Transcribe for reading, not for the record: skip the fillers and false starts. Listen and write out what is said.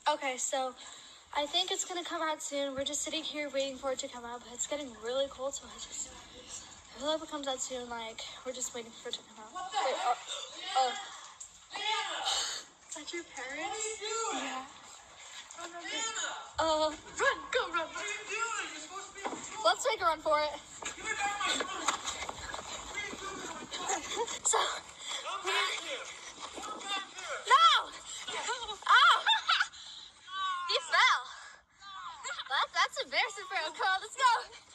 Okay, so I think it's gonna come out soon. We're just sitting here waiting for it to come out, but it's getting really cold, so I hope it comes out soon. Like, we're just waiting for it to come out. What the heck? Leanna! Is that your parents? What are you doing? Yeah. Leanna! Run, go run. What are you doing? You're supposed to be in school. Let's make a run for it. Give me back my phone. What are you doing with my phone? So, Come back here. Come back here. no! Oh! He fell. That's embarrassing for him. Come on, let's go.